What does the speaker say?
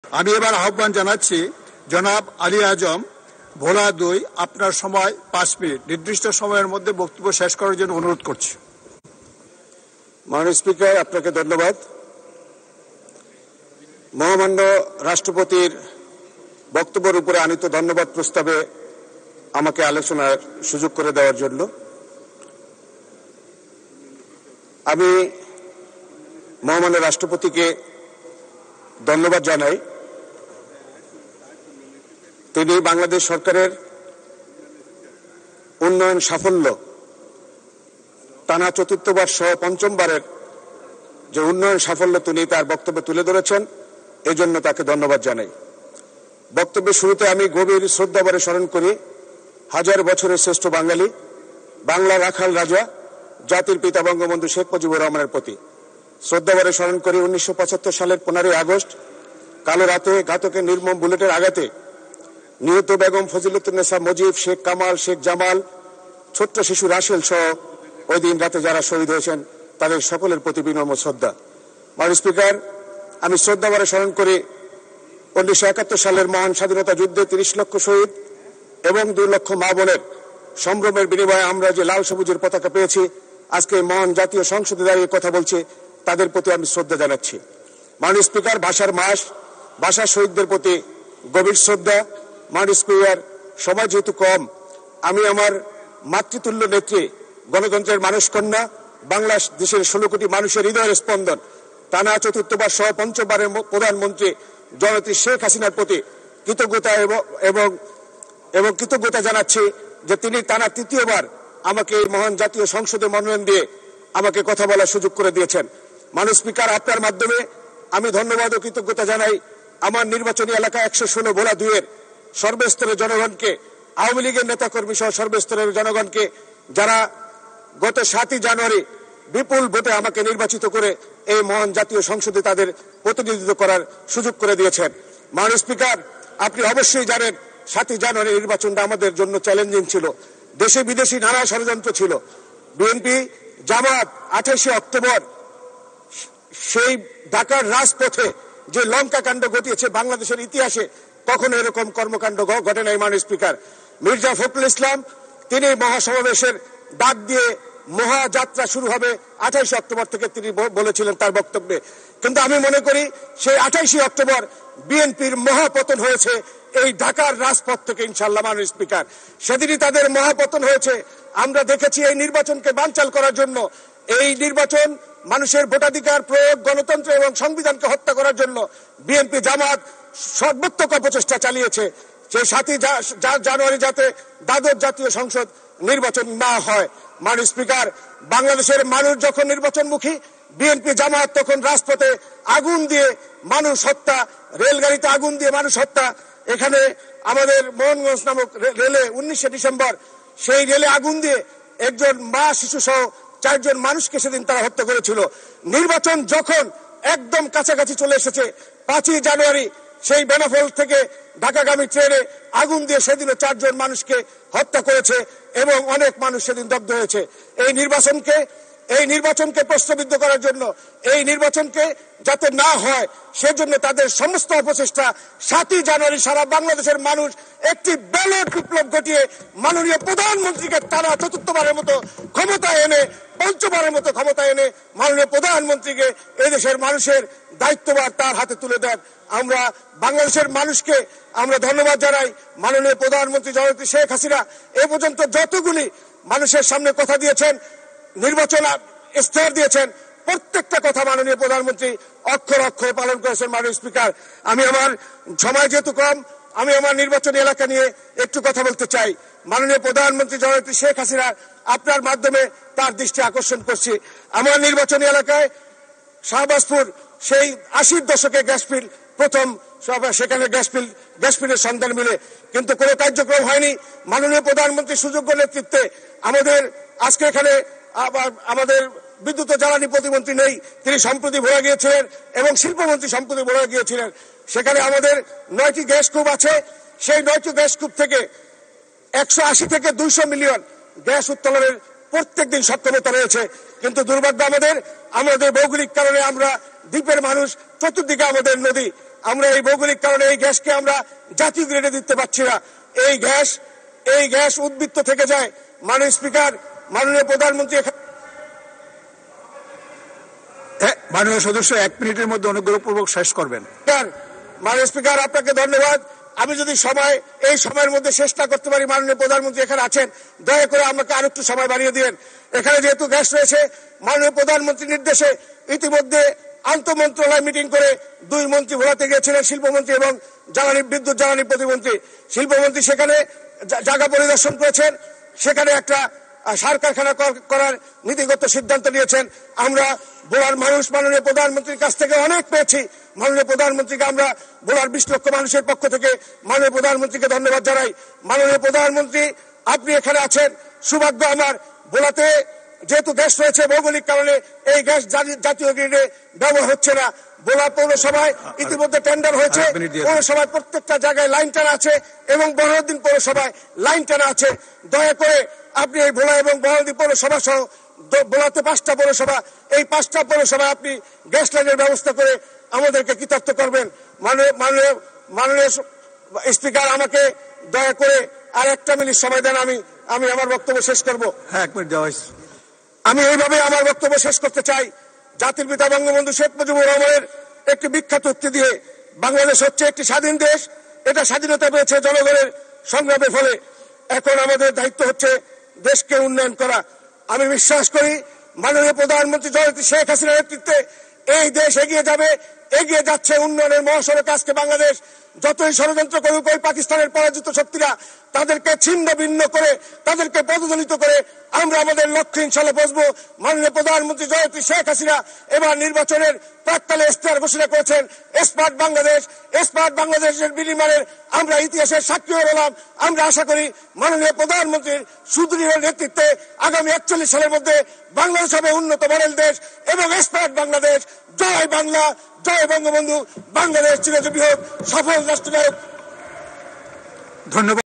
আমি এবার আহ্বান জানাচ্ছি জনাব আলী আজম ভোলা 2, আপনার সময় 5 মিনিট। নির্দিষ্ট সময়ের মধ্যে বক্তব্য শেষ করার জন্য অনুরোধ করছি। মাননীয় স্পিকার, আপনাকে ধন্যবাদ। মহামান্য রাষ্ট্রপতির বক্তব্যের উপরে আনিত ধন্যবাদ প্রস্তাবে আমাকে আলোচনার সুযোগ করে দেওয়ার জন্য আমি মহামান্য রাষ্ট্রপতিকে ধন্যবাদ জানাই। তিনি বাংলাদেশ সরকারের উন্নয়ন সাফল্য টানা চতুর্থবার সহ পঞ্চমবারের যে উন্নয়ন সাফল্য তিনি তার বক্তব্যে তুলে ধরেছেন, এজন্য তাকে ধন্যবাদ জানাই। বক্তব্যের শুরুতে আমি গভীর শ্রদ্ধাভরে স্মরণ করি হাজার বছরের শ্রেষ্ঠ বাঙালি, বাংলা রাখাল রাজা, জাতির পিতা বঙ্গবন্ধু শেখ মুজিবুর রহমানের প্রতি শ্রদ্ধাভরে স্মরণ করি 1975 সালের 15 আগস্ট কালো রাতে ঘাতকের নির্মম বুলেটের আঘাতে নিহত বেগম ফজিলতুন্নেসা মুজিব, শেখ কামাল, শেখ জামাল, ছোট্ট শিশু রাসেল সহ ওই দিন রাতে যারা শহীদ হয়েছেন তাদের সকলের প্রতি বিনম্র শ্রদ্ধা। মাননীয় স্পিকার, আমি শ্রদ্ধাভরে স্মরণ করি 1971 সালের মহান স্বাধীনতা যুদ্ধে 30 লক্ষ শহীদ এবং 2 লক্ষ মা বোনের সম্ভ্রমের বিনিময়ে আমরা যে লাল সবুজের পতাকা পেয়েছি, আজকে মহান জাতীয় সংসদে দাঁড়িয়ে কথা বলছি, তাদের প্রতি আমি শ্রদ্ধা জানাচ্ছি। মাননীয় স্পিকার, ভাষার মাস, ভাষা শহীদদের প্রতি গভীর শ্রদ্ধা। মাননীয় স্পিকার, সময় যেহেতু কম, আমি আমার মাতৃতুল্য নেত্রী, গণতন্ত্রের মানুষকন্যা, বাংলাদেশের 16 কোটি মানুষের হৃদয়ের স্পন্দন, টানা চতুর্থবার সহ পঞ্চমবারের প্রধানমন্ত্রী জননেত্রী শেখ হাসিনার প্রতি কৃতজ্ঞতা এবং কৃতজ্ঞতা জানাচ্ছি যে তিনি টানা তৃতীয়বার আমাকে এই মহান জাতীয় সংসদে মনোনয়ন দিয়ে আমাকে কথা বলার সুযোগ করে দিয়েছেন। মাননীয় স্পিকার, আপনার মাধ্যমে আমি ধন্যবাদ ও কৃতজ্ঞতা জানাই আমার নির্বাচনী এলাকা 116 ভোলা 2 এর সর্বস্তরের জনগণকে, আওয়ামী লীগের নেতাকর্মী সহ সর্বস্তরের জনগণকে, যারা গত 7 জানুয়ারি বিপুল ভোটে আমাকে নির্বাচিত করে এই মহান জাতীয় সংসদে তাদের প্রতিনিধিত্ব করার সুযোগ করে দিয়েছেন। মাননীয় স্পিকার, আপনি অবশ্যই জানেন 7 জানুয়ারি নির্বাচনটা আমাদের জন্য চ্যালেঞ্জিং ছিল। দেশে বিদেশি নানা ষড়যন্ত্র ছিল। বিএনপি, জামাত 28 অক্টোবর সেই ঢাকার রাজপথে যে লঙ্কা কাণ্ড ঘটিয়েছে বাংলাদেশের ইতিহাসে কখনো এরকম কর্মকাণ্ড ঘটে নাই। মাননীয় স্পিকার, মির্জা ফখরুল ইসলাম তিনি মহাসমাবেশের ডাক দিয়ে মহাযাত্রা শুরু হবে 28 অক্টোবর থেকে তিনি বলেছিলেন তার বক্তব্যে। কিন্তু আমি মনে করি সেই 28 অক্টোবর বিএনপির মহাপতন হয়েছে এই ঢাকার রাজপথ থেকে, ইনশাআল্লাহ। মাননীয় স্পিকার, সেদিনই তাদের মহাপতন হয়েছে। আমরা দেখেছি এই নির্বাচনকে বানচাল করার জন্য, এই নির্বাচন মানুষের ভোটাধিকার প্রয়োগ, গণতন্ত্র এবং সংবিধানকে হত্যা করার জন্য বিএনপি, জামাত সর্বাত্মক অপচেষ্টা চালিয়েছে যে 7 জানুয়ারি যাতে দ্বাদশ জাতীয় সংসদ নির্বাচন না হয়। মাননীয় স্পিকার, বাংলাদেশের মানুষ যখন নির্বাচনমুখী, বিএনপি, জামাত তখন রাজপথে আগুন দিয়ে মানুষ হত্যা, রেলগাড়িতে আগুন দিয়ে মানুষ হত্যা। এখানে আমাদের মোহনগঞ্জ নামক রেলে 19 ডিসেম্বর সেই রেলে আগুন দিয়ে একজন মা, শিশু সহ 4 জন মানুষকে সেদিন তারা হত্যা করেছিল। নির্বাচন যখন একদম কাছাকাছি চলে এসেছে, 5 জানুয়ারি সেই বেনাপোল থেকে ঢাকাগামী ট্রেনে আগুন দিয়ে সেদিনও 4 জন মানুষকে হত্যা করেছে এবং অনেক মানুষ সেদিন দগ্ধ হয়েছে। এই নির্বাচনকে প্রশ্নবিদ্ধ করার জন্য, এই নির্বাচনকে যাতে না হয় সেজন্য তাদের সমস্ত অপচেষ্টা 7 জানুয়ারি সারা বাংলাদেশের মানুষ একটি ব্যালট বিপ্লব ঘটিয়ে মাননীয় প্রধানমন্ত্রীকে তারা চতুর্থবারের মতো ক্ষমতায় এনে, পঞ্চমবারের মতো ক্ষমতায় এনে মাননীয় প্রধানমন্ত্রীকে এই দেশের মানুষের দায়িত্বভার তার হাতে তুলে দেন। আমরা বাংলাদেশের মানুষকে আমরা ধন্যবাদ জানাই। মাননীয় প্রধানমন্ত্রী জননেত্রী শেখ হাসিনা এ পর্যন্ত যতগুলি মানুষের সামনে কথা দিয়েছেন, নির্বাচন ইশতেহার দিয়েছেন, প্রত্যেকটা কথা মাননীয় প্রধানমন্ত্রী অক্ষর অক্ষরে পালন করেছেন। মাননীয় স্পিকার, আমি আমার সময় যেহেতু কম, আমি আমার নির্বাচনী এলাকা নিয়ে একটু কথা বলতে চাই। মাননীয় প্রধানমন্ত্রী জননেত্রী শেখ হাসিনা আপনার মাধ্যমে তার দৃষ্টি আকর্ষণ করছি। আমার নির্বাচনী এলাকায় শাহবাজপুর সেই 80 দশকে গ্যাস ফিল্ড প্রথম, সেখানে গ্যাস ফিল্ডের সন্ধান মিলে, কিন্তু কোনো কার্যক্রম হয়নি। মাননীয় প্রধানমন্ত্রীর সুযোগ্য নেতৃত্বে আমাদের আজকে এখানে আমাদের বিদ্যুৎ ও জ্বালানি প্রতিমন্ত্রী নেই, তিনি সম্প্রতি ভোলা গিয়েছিলেন এবং শিল্পমন্ত্রী সম্প্রতি ভোলা গিয়েছিলেন। সেখানে আমাদের 9টি গ্যাস কূপ আছে। সেই 9টি গ্যাস কূপ থেকে 180 থেকে 200 মিলিয়ন গ্যাস উত্তোলনের প্রত্যেকদিন সক্ষমতা রয়েছে। কিন্তু দুর্ভাগ্য আমাদের ভৌগোলিক কারণে আমরা দ্বীপের মানুষ, চতুর্দিকে আমাদের নদী, আমরা এই ভৌগোলিক কারণে এই গ্যাসকে আমরা জাতীয় গ্রেডে দিতে পারছি না। এই গ্যাস উদ্বৃত্ত থেকে যায়। মাননীয় স্পিকার, মাননীয় প্রধানমন্ত্রী, মাননীয় সদস্য 1 মিনিটের মধ্যে অনুগ্রহপূর্বক শেষ করবেন। মাননীয় স্পিকার, আপনাকে ধন্যবাদ। আমি যদি এই সময়ের মধ্যে শেষ না করতে পারি, মাননীয় প্রধানমন্ত্রী এখানে আছেন, দয়া করে আমাকে আরেকটু সময় বাড়িয়ে দিন। এখানে যেহেতু গ্যাস রয়েছে, মাননীয় প্রধানমন্ত্রীর নির্দেশে ইতিমধ্যে আন্তঃমন্ত্রণালয় মিটিং করে 2 মন্ত্রী ভোলাতে গিয়েছিলেন, শিল্পমন্ত্রী এবং বিদ্যুৎ জ্বালানি প্রতিমন্ত্রী। শিল্পমন্ত্রী সেখানে জায়গা পরিদর্শন করেছেন, সেখানে একটা সার কারখানা করার নীতিগত সিদ্ধান্ত নিয়েছেন। আমরা ভোলার মানুষ মাননীয় প্রধানমন্ত্রীর কাছ থেকে অনেক পেয়েছি। মাননীয় প্রধানমন্ত্রীকে আমরা ভোলার 20 লক্ষ মানুষের পক্ষ থেকে মাননীয় প্রধানমন্ত্রীকে ধন্যবাদ জানাই। মাননীয় প্রধানমন্ত্রী, আপনি এখানে আছেন, সৌভাগ্য আমার। ভোলাতে যেহেতু গ্যাস রয়েছে, ভৌগোলিক কারণে এই গ্যাস জাতীয় গ্রিডে ব্যবহার হচ্ছে না। ভোলা পৌরসভায় ইতিমধ্যে টেন্ডার হয়েছে, পৌরসভায় প্রত্যেকটা জায়গায় লাইন টানা আছে এবং বড়দিন পৌরসভায় লাইন টানা আছে। দয়া করে আপনি এই ভোলা এবং বড়দিন পৌরসভা সহ ভোলাতে 5টা পৌরসভা, এই 5টা পৌরসভায় আপনি গ্যাস লাইনের ব্যবস্থা করে আমাদেরকে কৃতার্থ করবেন। মাননীয় স্পিকার, আমাকে দয়া করে আর 1 মিনিট সময় দেন, আমি আমার বক্তব্য শেষ করব। হ্যাঁ, 1 মিনিট দেওয়া হয়েছে। আমি এইভাবে আমার বক্তব্য শেষ করতে চাই। জাতির পিতা বঙ্গবন্ধু শেখ মুজিবুর রহমানের একটি বিখ্যাত উক্তি দিয়ে, বাংলাদেশ হচ্ছে একটি স্বাধীন দেশ। এটা স্বাধীনতা পেয়েছে জনগণের সংগ্রামের ফলে। এখন আমাদের দায়িত্ব হচ্ছে দেশকে উন্নয়ন করা। আমি বিশ্বাস করি মাননীয় প্রধানমন্ত্রী জননেত্রী শেখ হাসিনার নেতৃত্বে এই দেশ এগিয়ে যাবে, এগিয়ে যাচ্ছে উন্নয়নের মহাসড়কে। আজকে বাংলাদেশ যতই ষড়যন্ত্র করুক, ওই পাকিস্তানের পরাজিত শক্তিরা তাদেরকে ছিন্ন ভিন্ন করে, তাদেরকে পদদলিত করে আমরা আমাদের লক্ষ্যে ইনশাল্লাহ পৌঁছবো। মাননীয় প্রধানমন্ত্রী জননেত্রী শেখ হাসিনা এবার নির্বাচনের প্রাক্কালে ইশতেহার ঘোষণা করেছেন স্মার্ট বাংলাদেশ। স্মার্ট বাংলাদেশের বিনিময়ে আমরা ইতিহাসের সাক্ষী হয়ে রইলাম। আমরা আশা করি মাননীয় প্রধানমন্ত্রীর সুদৃঢ় নেতৃত্বে আগামী 41 সালের মধ্যে বাংলাদেশ হবে উন্নত মডেল দেশ এবং স্মার্ট বাংলাদেশ। জয় বাংলা, জয় বঙ্গবন্ধু। বাংলাদেশ চিরজীবী হোক, সফল রাষ্ট্রনায়ক। ধন্যবাদ।